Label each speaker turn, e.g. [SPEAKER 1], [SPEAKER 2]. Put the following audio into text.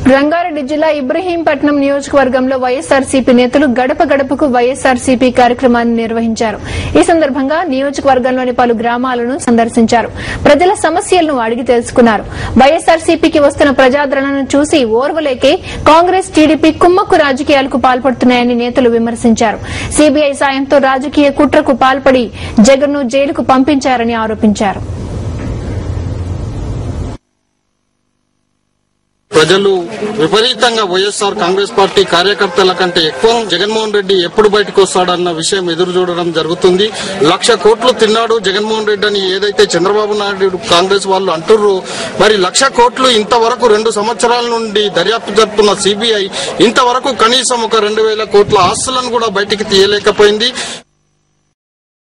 [SPEAKER 1] రంగారెడ్డి జిల్లా ఇబ్రహీంపట్నం నియోజకవర్గంలో వైఎస్ఆర్సీపీ నేతలు గడప గడపకు వైఎస్ఆర్సీపీ కార్యక్రమాన్ని నిర్వహించారు. ఈ సందర్భంగా నియోజకవర్గంలోని పలు గ్రామాలను సందర్శించారు. ప్రజల సమస్యలను అడిగి తెలుసుకున్నారు. వైఎస్ఆర్సీపీకి వస్తున్న ప్రజాదరణను చూసి ఓర్వలేకే కాంగ్రెస్ టీడీపీ కుమ్మక్కు రాజకీయాలకు పాల్పడుతున్నాయని నేతలు విమర్శించారు. సీబీఐ సాయంతో రాజకీయ కుట్రకు పాల్పడి జగన్ను జైలుకు పంపించారని ఆరోపించారు.
[SPEAKER 2] ప్రజలు విపరీతంగా వైఎస్ఆర్ కాంగ్రెస్ పార్టీ కార్యకర్తల కంటే ఎక్కువ జగన్మోహన్ రెడ్డి ఎప్పుడు బయటకు వస్తాడన్న విషయం ఎదురు చూడడం జరుగుతుంది. 1,00,000 కోట్లు తిన్నాడు జగన్మోహన్ రెడ్డి అని ఏదైతే చంద్రబాబు నాయుడు కాంగ్రెస్ వాళ్ళు అంటుర్రు, మరి 1,00,000 కోట్లు ఇంతవరకు 2 సంవత్సరాల నుండి దర్యాప్తు జరుపుతున్న సిబిఐ ఇంతవరకు కనీసం ఒక 2,000 కోట్ల ఆస్తులను కూడా బయటికి తీయలేకపోయింది.